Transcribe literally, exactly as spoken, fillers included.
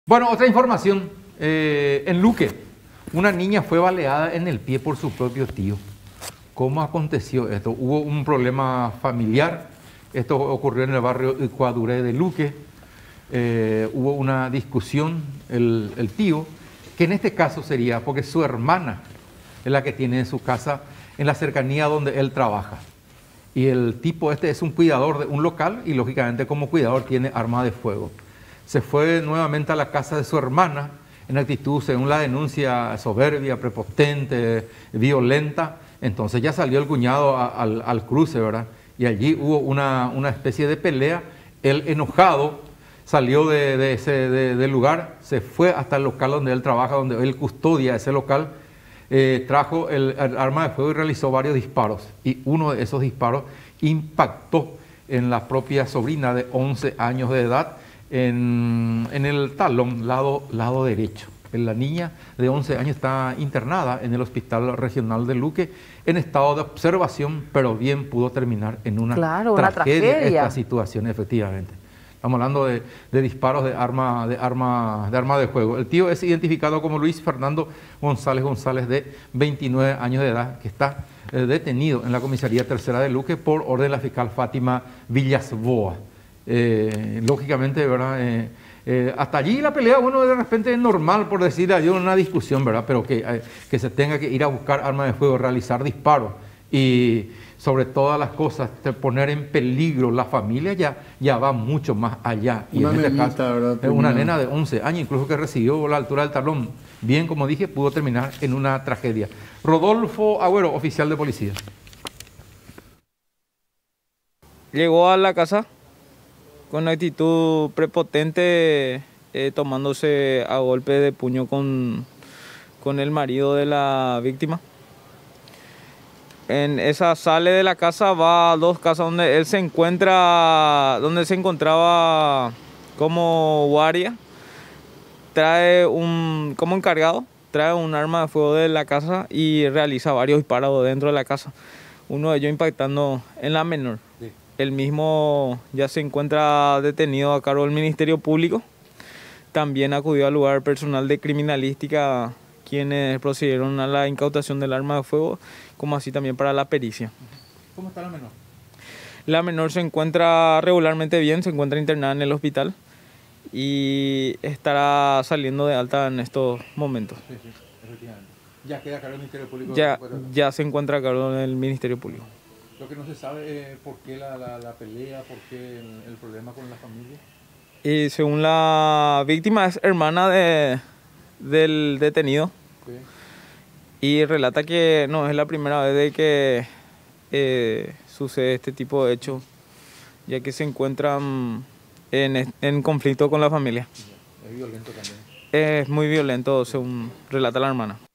Bueno, otra información. Eh, en Luque, una niña fue baleada en el pie por su propio tío. ¿Cómo aconteció esto? Hubo un problema familiar. Esto ocurrió en el barrio Ecuaduré de Luque. Eh, hubo una discusión, el, el tío, que en este caso sería porque su hermana es la que tiene en su casa en la cercanía donde él trabaja. Y el tipo este es un cuidador de un local y lógicamente como cuidador tiene arma de fuego. Se fue nuevamente a la casa de su hermana en actitud, según la denuncia, soberbia, prepotente, violenta. Entonces ya salió el cuñado a, al, al cruce, ¿verdad? Y allí hubo una, una especie de pelea. Él enojado salió de, de ese de, de lugar, se fue hasta el local donde él trabaja, donde él custodia ese local, eh, trajo el, el arma de fuego y realizó varios disparos. Y uno de esos disparos impactó en la propia sobrina de once años de edad, en, en el talón, lado, lado derecho. La niña de once años está internada en el Hospital Regional de Luque en estado de observación, pero bien pudo terminar en una, claro, una tragedia, tragedia esta situación, efectivamente. Estamos hablando de, de disparos de arma, de, arma, de arma de fuego. El tío es identificado como Luis Fernando González González, de veintinueve años de edad, que está eh, detenido en la comisaría tercera de Luque por orden de la fiscal Fátima Villasboa. Eh, lógicamente, ¿verdad? Eh, eh, hasta allí la pelea, bueno, de repente es normal, por decir, hay una discusión, ¿verdad? Pero que, eh, que se tenga que ir a buscar armas de fuego, realizar disparos y sobre todas las cosas, poner en peligro la familia, ya, ya va mucho más allá. Y una en este nenita, caso, ¿verdad? es una nena de once años, incluso que recibió la altura del talón. Bien, como dije, pudo terminar en una tragedia. Rodolfo Agüero, oficial de policía. Llegó a la casa con una actitud prepotente, eh, tomándose a golpe de puño con, con el marido de la víctima. En esa sale de la casa, va a dos casas donde él se encuentra, donde se encontraba como guardia. Trae un, como encargado, trae un arma de fuego de la casa y realiza varios disparos dentro de la casa. Uno de ellos impactando en la menor. Sí. El mismo ya se encuentra detenido a cargo del Ministerio Público. También acudió al lugar personal de criminalística, quienes procedieron a la incautación del arma de fuego, como así también para la pericia. ¿Cómo está la menor? La menor se encuentra regularmente bien, se encuentra internada en el hospital y estará saliendo de alta en estos momentos. Sí, sí, efectivamente. ¿Ya queda a cargo del Ministerio Público? Ya, ya se encuentra a cargo del Ministerio Público. Lo que no se sabe es por qué la, la, la pelea, por qué el, el problema con la familia. Y según la víctima, es hermana de, del detenido. Sí. Y relata que no es la primera vez de que eh, sucede este tipo de hechos, ya que se encuentran en, en conflicto con la familia. Es violento también. Es muy violento, según relata la hermana.